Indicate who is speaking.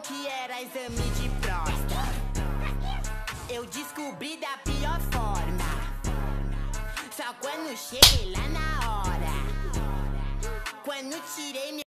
Speaker 1: que era exame de próstata. Eu descobri da pior forma, só quando cheguei lá na hora. Quando tirei